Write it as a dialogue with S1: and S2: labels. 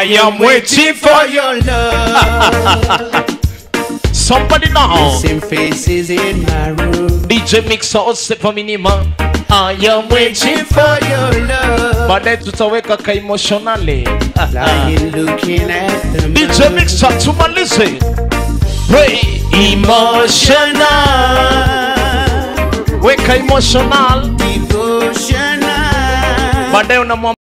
S1: I am waiting for your love. Somebody now.
S2: Same faces in my room.
S1: DJ Mix also for minima. I am waiting for your love. But then tutaweka ka emotionally.
S2: Lying looking at the
S1: DJ Mix to my listen. Hey, emotional. Weka emotional.
S2: devotional.
S1: But then